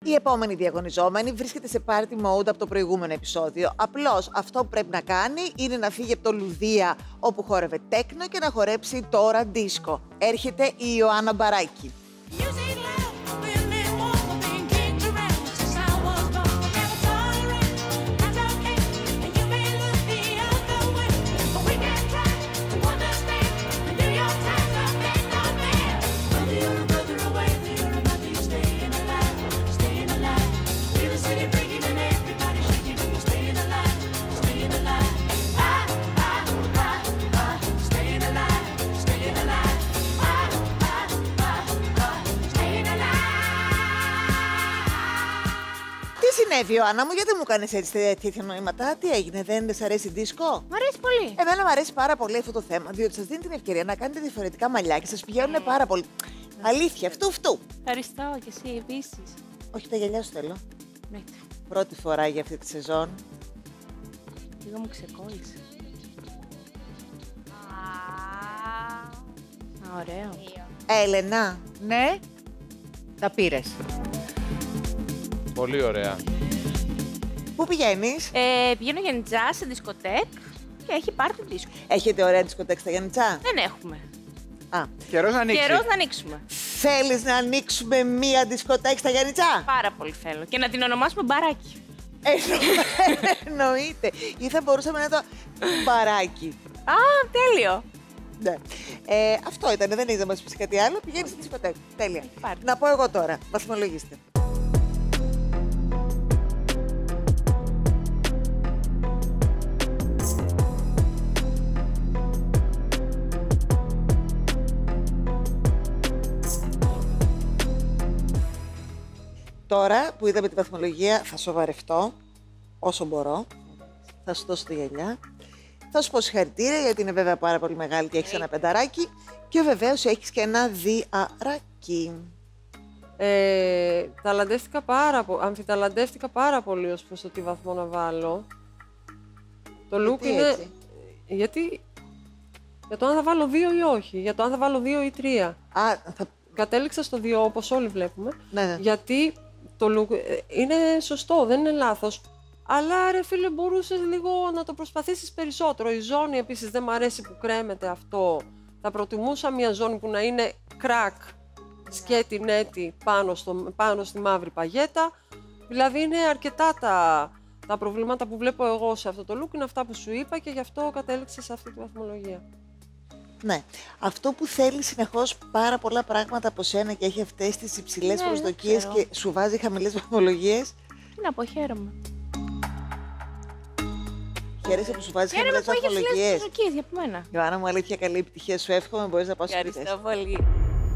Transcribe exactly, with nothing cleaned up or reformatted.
Η επόμενη διαγωνιζόμενη βρίσκεται σε party mode από το προηγούμενο επεισόδιο. Απλώς αυτό που πρέπει να κάνει είναι να φύγει από το Λουδία όπου χόρευε τέκνο και να χορέψει τώρα δίσκο. Έρχεται η Ιωάννα Μπαράκη. Τι συνέβη, Ιωάννα μου, γιατί μου κάνεις έτσι τέτοια νοήματα, τι έγινε, δεν σ' αρέσει δίσκο? Μ' αρέσει πολύ. Εμένα μου αρέσει πάρα πολύ αυτό το θέμα, διότι σας δίνει την ευκαιρία να κάνετε διαφορετικά μαλλιά και σας πηγαίνουν πάρα πολύ. Αλήθεια, φτού φτού. Ευχαριστώ και εσύ επίσης. Όχι, τα γυαλιά σου θέλω. Ναι. Πρώτη φορά για αυτή τη σεζόν. Λίγο μου ξεκόλλησε. Α, ωραίο. Έλενα. Ναι, τα πήρες. Πολύ ωραία. Πού πηγαίνεις? Ε, πηγαίνω για νιτζά σε δισκοτέκ και έχει πάρτι δίσκο. Έχετε ωραία δισκοτέκ στα Γιάννητσά? Δεν έχουμε. Α, Καιρός να ανοίξει. Καιρός να ανοίξουμε. θέλεις να ανοίξουμε μία δισκοτέκ στα Γιάννητσά? Πάρα πολύ θέλω. Και να την ονομάσουμε Μπαράκι. Εννοείται. Ή θα μπορούσαμε να το μπαράκι. Α, τέλειο. Ναι. Ε, αυτό ήταν, δεν έχεις να μας πεις κάτι άλλο. Πηγαίνεις στη δισκοτέκ. Τέλεια. Πάρτι. Να πω εγώ τώρα. Βαθμολογήστε. Τώρα που είδαμε τη βαθμολογία θα σοβαρευτώ όσο μπορώ. Θα σου δώσω τη γυαλιά. Θα σου πω συγχαρητήρια γιατί είναι βέβαια πάρα πολύ μεγάλη και έχεις ένα πενταράκι. Και βεβαίως έχεις και ένα διαράκι. Ε, ταλαντεύτηκα πάρα πολύ, αμφιταλαντεύτηκα πάρα πολύ ως προς το τι βαθμό να βάλω. Το look Γιατί είναι... έτσι? Γιατί... Για το αν θα βάλω δύο ή όχι, για το αν θα βάλω δύο ή τρία. Α, θα... Κατέληξα στο δύο όπως όλοι βλέπουμε, Ναι, ναι. γιατί το look ε, είναι σωστό, δεν είναι λάθος. Αλλά ρε φίλε, μπορούσες λίγο να το προσπαθήσεις περισσότερο. Η ζώνη επίσης δεν μ' αρέσει που κρέμεται αυτό. Θα προτιμούσα μια ζώνη που να είναι κρακ, σκέτη, νέτη πάνω, στο, πάνω στη μαύρη παγέτα. Δηλαδή είναι αρκετά τα, τα προβλήματα που βλέπω εγώ σε αυτό το look, είναι αυτά που σου είπα και γι' αυτό κατέληξα σε αυτή τη βαθμολογία. Ναι. Αυτό που θέλει συνεχώς πάρα πολλά πράγματα από σένα και έχει αυτές τις υψηλές Ναι, προσδοκίες δεν και σου βάζει χαμηλές βαθμολογίες. Τι να πω, χαίρομαι. Χαίρεσαι που σου βάζει Χαίρομαι χαμηλές που έχει ψηλές βαθμολογίες. προσδοκίες για μένα. Ιωάννα μου, αλήθεια, καλή επιτυχία σου εύχομαι. Μπορείς να πας σπίτι. Ευχαριστώ πολύ.